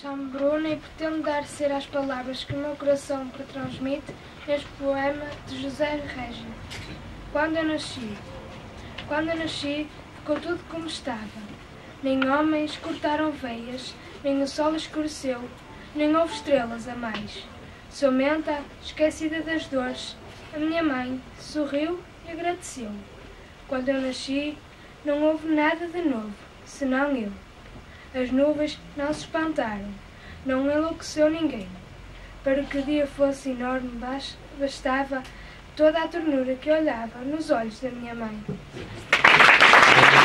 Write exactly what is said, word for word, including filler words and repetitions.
Chamo-me Bruna e pretendo dar ser às palavras que o meu coração retransmite neste poema de José Régio. Quando eu nasci. Quando eu nasci, ficou tudo como estava. Nem homens cortaram veias, nem o sol escureceu, nem houve estrelas a mais. Somente, esquecida das dores, a minha mãe sorriu e agradeceu. Quando eu nasci, não houve nada de novo, senão eu. As nuvens não se espantaram, não enlouqueceu ninguém. Para que o dia fosse enorme, bastava toda a ternura que olhava nos olhos da minha mãe.